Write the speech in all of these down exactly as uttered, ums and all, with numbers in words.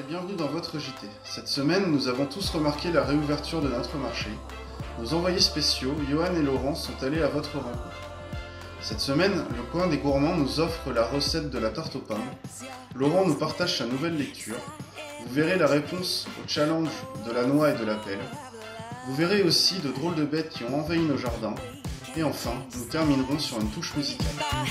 et bienvenue dans votre J T. Cette semaine, nous avons tous remarqué la réouverture de notre marché. Nos envoyés spéciaux, Johan et Laurent, sont allés à votre rencontre. Cette semaine, le coin des gourmands nous offre la recette de la tarte aux pommes. Laurent nous partage sa nouvelle lecture. Vous verrez la réponse au challenge de la noix et de la pelle. Vous verrez aussi de drôles de bêtes qui ont envahi nos jardins. Et enfin, nous terminerons sur une touche musicale.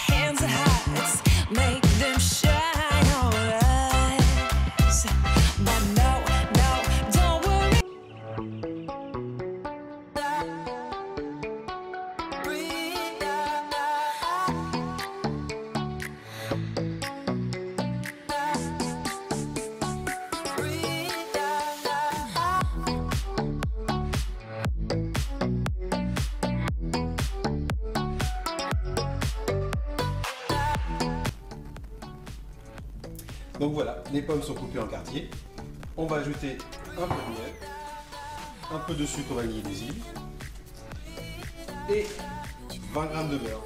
Donc voilà, les pommes sont coupées en quartiers. On va ajouter un peu de miel, un peu de sucre vanillé et des îles et vingt grammes de beurre.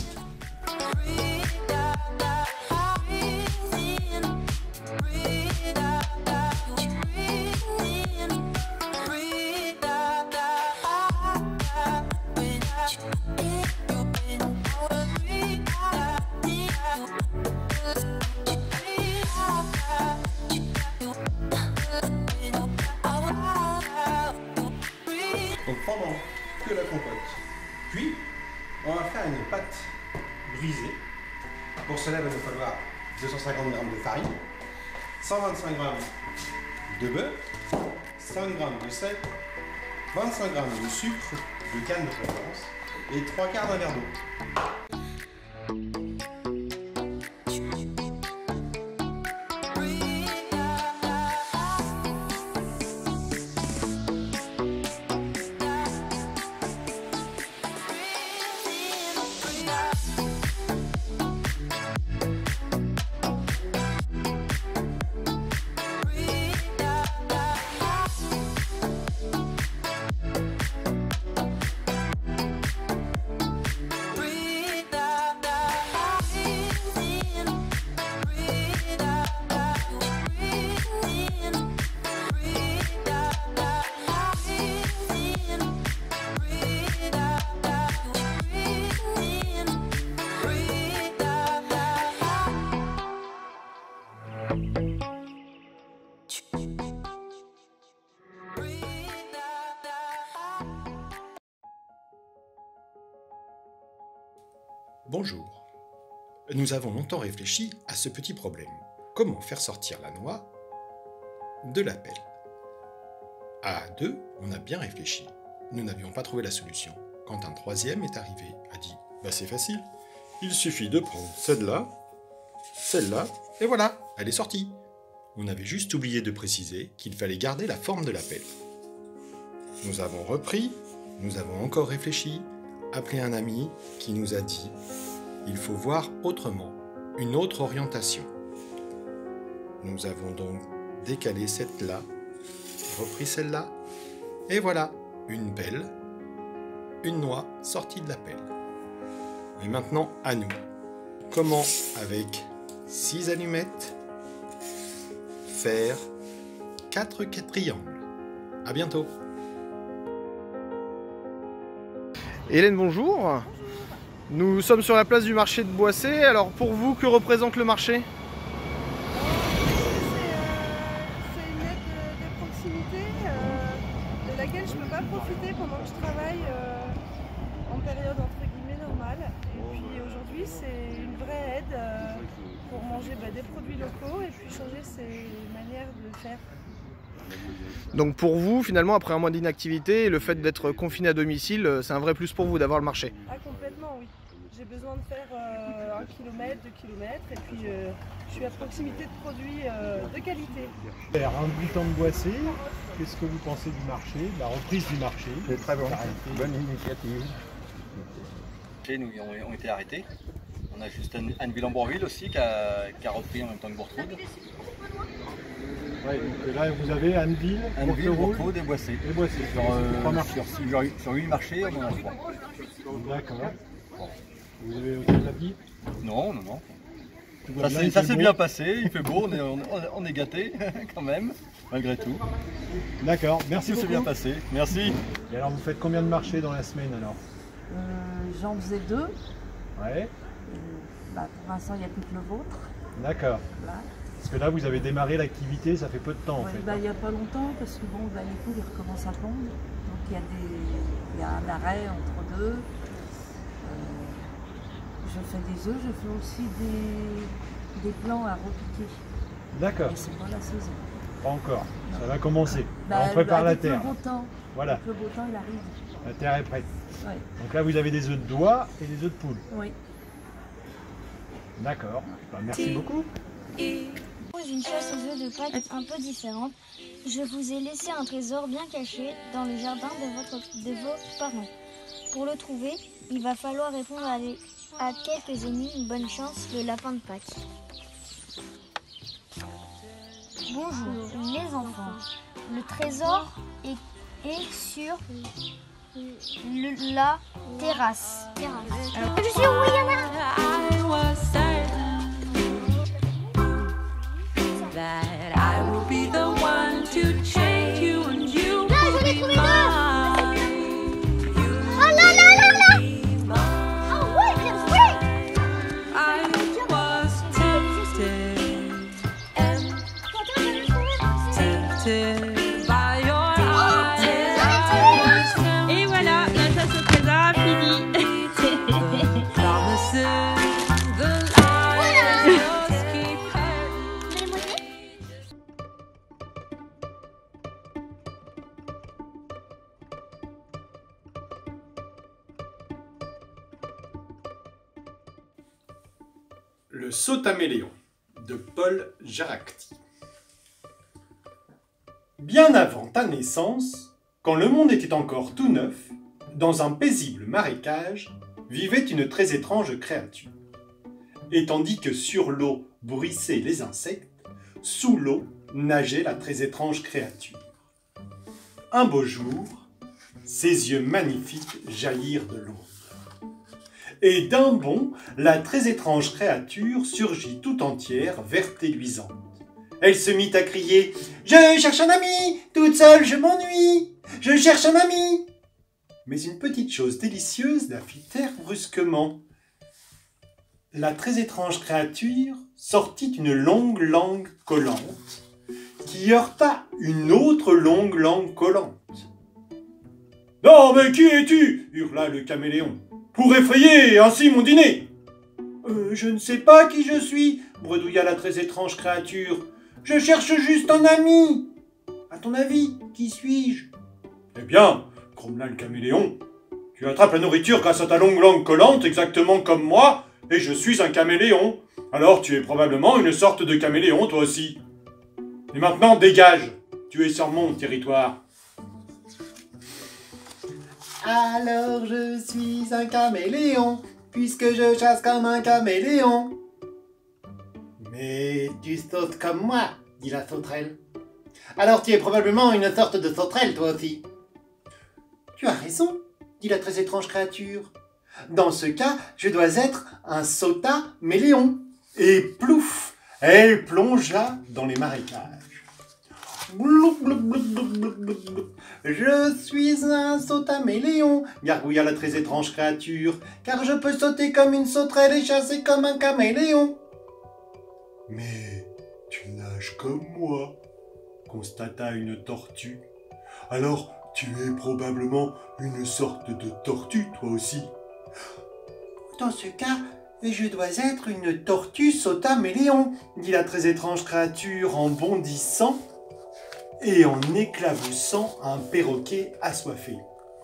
Donc pendant que la compote cuit, on va faire une pâte brisée. Pour cela, il va nous falloir deux cent cinquante grammes de farine, cent vingt-cinq grammes de beurre, cinq grammes de sel, vingt-cinq grammes de sucre de canne de préférence et trois quarts d'un verre d'eau. Bonjour. Nous avons longtemps réfléchi à ce petit problème. Comment faire sortir la noix de la pelle? À deux, on a bien réfléchi. Nous n'avions pas trouvé la solution. Quand un troisième est arrivé, a dit « Bah c'est facile, il suffit de prendre celle-là, celle-là, et voilà, elle est sortie !» On avait juste oublié de préciser qu'il fallait garder la forme de la pelle. Nous avons repris, nous avons encore réfléchi, appelé un ami qui nous a dit « Il faut voir autrement, une autre orientation ». Nous avons donc décalé cette-là, repris celle-là, et voilà, une pelle, une noix sortie de la pelle. Et maintenant, à nous. Comment, avec six allumettes, faire quatre triangles? À bientôt. Hélène, bonjour. Nous sommes sur la place du marché de Boissé. Alors pour vous, que représente le marché? C'est une aide de, de proximité euh, de laquelle je ne peux pas profiter pendant que je travaille euh, en période entre guillemets normale. Et puis aujourd'hui, c'est une vraie aide euh, pour manger bah, des produits locaux et puis changer ses manières de faire. Donc pour vous, finalement, après un mois d'inactivité, le fait d'être confiné à domicile, c'est un vrai plus pour vous d'avoir le marché? Ah complètement, oui. J'ai besoin de faire euh, un kilomètre, deux kilomètres, et puis euh, je suis à proximité de produits euh, de qualité. Habitant de Boissé, qu'est-ce que vous pensez du marché, de la reprise du marché? C'est très bon, bonne initiative. Les nous ont, ont été arrêtés. On a juste Anneville-en-Bourville aussi qui a, qui a repris en même temps que Bourtroude. Ouais, donc là vous avez Anneville, Anneville, Bourtroude et Boissé. Et Boissé. Sur, euh, sur, sur, sur huit marchés, on en a trois. D'accord. Bon. Vous avez aussi de la vie? Non, non, non. Tout va Ça bien, s'est il ça fait s'est beau. bien passé, il fait beau, on est, on, on est gâtés quand même, malgré tout. D'accord, merci Tout s'est beaucoup. bien passé, merci. Et alors, vous faites combien de marchés dans la semaine alors? Euh, J'en faisais deux. Ouais, Euh, bah, pour l'instant, il n'y a plus que le vôtre. d'accord. Là. Parce que là, vous avez démarré l'activité, ça fait peu de temps en Ouais, fait. bah, il n'y a pas longtemps, parce que bon, bah, les poules ils recommencent à pondre. Donc il y, a des... il y a un arrêt entre deux. Euh, je fais des œufs, je fais aussi des, des plants à repiquer. D'accord, Mais c'est pas la saison. pas encore. Ça va commencer. Bah, On prépare la avec terre. le beau temps. Voilà, Avec le beau temps, il arrive. la terre est prête. Ouais. Donc là, vous avez des œufs de doigts et des œufs de poule. Oui. D'accord. Bah, merci beaucoup. Une chasse aux œufs de Pâques un peu différente. Je vous ai laissé un trésor bien caché dans le jardin de, votre, de vos parents. Pour le trouver, il va falloir répondre à, les, à quelques énigmes. Bonne chance, le lapin de Pâques. Bonjour les enfants. Le trésor est, est sur le, la terrasse. Alors, je suis Rihanna. That I will be the one to change you and you will be mine. Oh là là là là! Oh ouais, bien joué! I was tempted and tempted by your eyes. Et voilà, la chasse au trésor a fini. The promises, the lies just keep hurting. Le Sautaméléon de Paul Jaracti. Bien avant ta naissance, quand le monde était encore tout neuf, dans un paisible marécage, vivait une très étrange créature. Et tandis que sur l'eau bruissaient les insectes, sous l'eau nageait la très étrange créature. Un beau jour, ses yeux magnifiques jaillirent de l'eau. Et d'un bond, la très étrange créature surgit tout entière, verte et luisante. Elle se mit à crier « Je cherche un ami, toute seule je m'ennuie, je cherche un ami !» Mais une petite chose délicieuse la fit taire brusquement. La très étrange créature sortit une longue langue collante, qui heurta une autre longue langue collante. « Non, mais qui es-tu » hurla le caméléon. Pour effrayer ainsi mon dîner. Euh, je ne sais pas qui je suis, bredouilla la très étrange créature. Je cherche juste un ami. À ton avis, qui suis-je? Eh bien, grommela le caméléon, tu attrapes la nourriture grâce à ta longue langue collante, exactement comme moi, et je suis un caméléon. Alors tu es probablement une sorte de caméléon, toi aussi. Et maintenant, dégage, tu es sur mon territoire. Alors je suis un caméléon, puisque je chasse comme un caméléon. Mais tu sautes comme moi, dit la sauterelle. Alors tu es probablement une sorte de sauterelle, toi aussi. Tu as raison, dit la très étrange créature. Dans ce cas, je dois être un sauta-méléon. Et plouf, elle plongea dans les marécages. Je suis un sauta-méléon, gargouilla la très étrange créature, car je peux sauter comme une sauterelle et chasser comme un caméléon. Mais tu nages comme moi, constata une tortue. Alors tu es probablement une sorte de tortue, toi aussi. Dans ce cas, je dois être une tortue sauta-méléon, dit la très étrange créature en bondissant et en éclaboussant un perroquet assoiffé.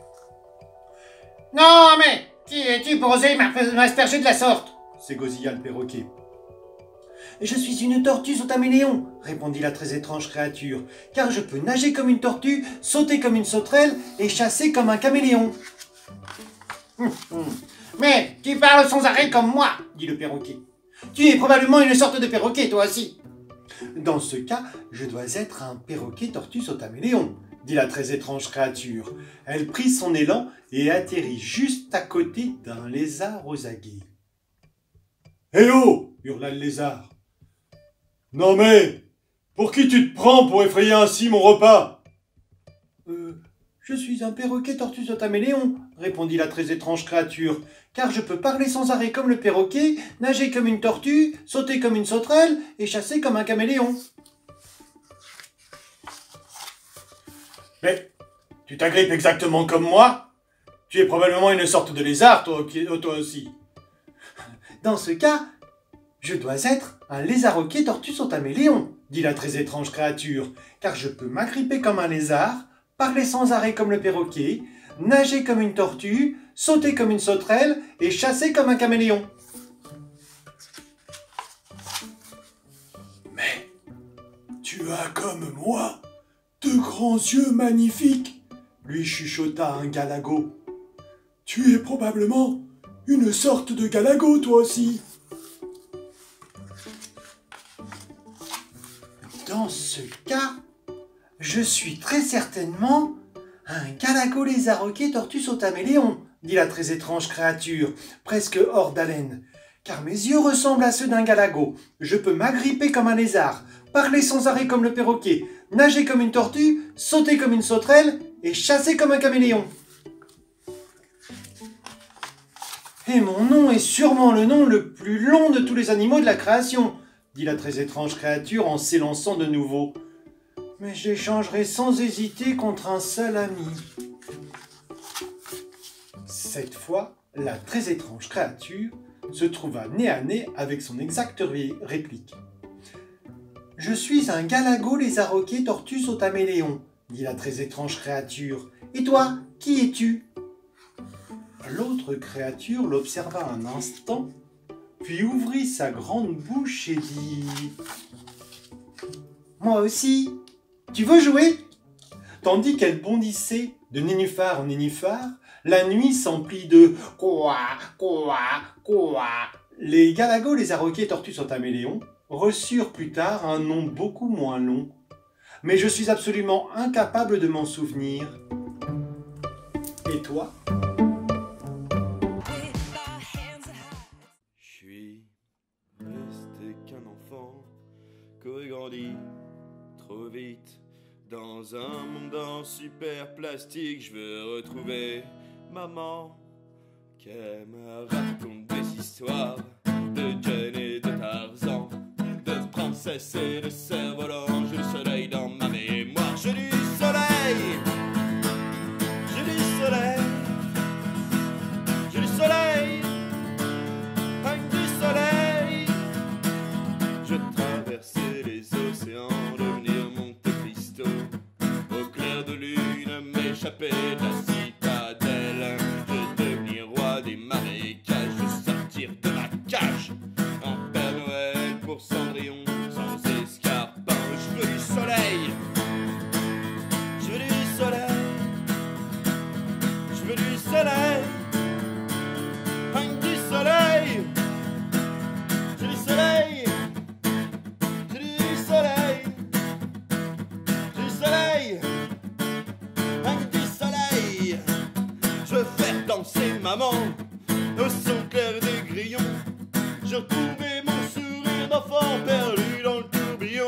« Non, mais qui es-tu pour oser m'asperger de la sorte ?» s'égosilla le perroquet. « Je suis une tortue sauta-méléon, répondit la très étrange créature, car je peux nager comme une tortue, sauter comme une sauterelle et chasser comme un caméléon. Hum, hum. »« Mais tu parles sans arrêt comme moi, dit le perroquet. Tu es probablement une sorte de perroquet, toi aussi. Dans ce cas, je dois être un perroquet tortue sauta-méléon, dit la très étrange créature. Elle prit son élan et atterrit juste à côté d'un lézard aux aguets. « Eh oh !» hurla le lézard. Non mais, pour qui tu te prends pour effrayer ainsi mon repas? Euh, je suis un perroquet tortue sotaméléon, répondit la très étrange créature, car je peux parler sans arrêt comme le perroquet, nager comme une tortue, sauter comme une sauterelle et chasser comme un caméléon. Mais, tu t'agrippes exactement comme moi? Tu es probablement une sorte de lézard, toi, toi aussi. Dans ce cas, je dois être un lézarroquet tortue sotaméléon, dit la très étrange créature, car je peux m'agripper comme un lézard, parler sans arrêt comme le perroquet, nager comme une tortue, sauter comme une sauterelle et chasser comme un caméléon. Mais tu as comme moi de grands yeux magnifiques, lui chuchota un galago. Tu es probablement une sorte de galago, toi aussi. Dans ce cas, je suis très certainement un galago lézarroquet tortue sotaméléon, dit la très étrange créature, presque hors d'haleine. Car mes yeux ressemblent à ceux d'un galago. Je peux m'agripper comme un lézard, parler sans arrêt comme le perroquet, nager comme une tortue, sauter comme une sauterelle et chasser comme un caméléon. Et mon nom est sûrement le nom le plus long de tous les animaux de la création, dit la très étrange créature en s'élançant de nouveau. Mais je l'échangerai sans hésiter contre un seul ami. Cette fois, la très étrange créature se trouva nez à nez avec son exacte réplique. Je suis un galago lézarroquet tortue sotaméléon, dit la très étrange créature. Et toi, qui es-tu? L'autre créature l'observa un instant, puis ouvrit sa grande bouche et dit « Moi aussi, tu veux jouer ?» Tandis qu'elle bondissait de nénuphar en nénuphar, la nuit s'emplit de « Quoi, quoi, quoi ?» Les galagos lézarroquets tortues sotaméléon reçurent plus tard un nom beaucoup moins long, mais je suis absolument incapable de m'en souvenir. Et toi ? Qu'aurait grandi trop vite dans un monde en super plastique. Je veux retrouver maman qu'elle me raconte des histoires de Jane et de Tarzan, de princesse et de cerf-volant. J'ai du soleil dans ma mémoire, j'ai du soleil, j'ai du soleil, j'ai du soleil, avec du soleil. Je traversais les océans, devenir Monte Cristo, au clair de lune, m'échapper de la citadelle, de devenir roi des marécages, de sortir de ma cage, un Père Noël pour Cendrillon, sans escarpin. Je veux du soleil, je veux du soleil, je veux du soleil, rien que du soleil, j'ai du soleil. Danser maman au son clair des grillons, j'ai retrouvé mon sourire d'enfant perdu dans le tourbillon.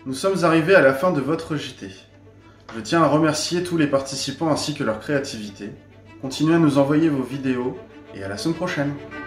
Nous sommes arrivés à la fin de votre J T. Je tiens à remercier tous les participants ainsi que leur créativité. Continuez à nous envoyer vos vidéos et à la semaine prochaine.